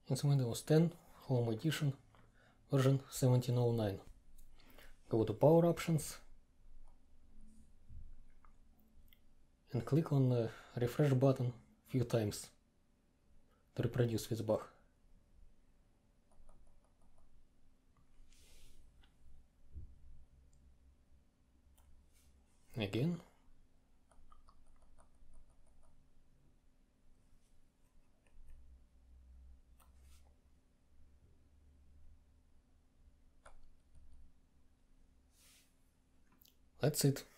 It's Windows 10 Home Edition version 1709. Go to Power Options and click on the refresh button a few times to reproduce this bug. Again. That's it.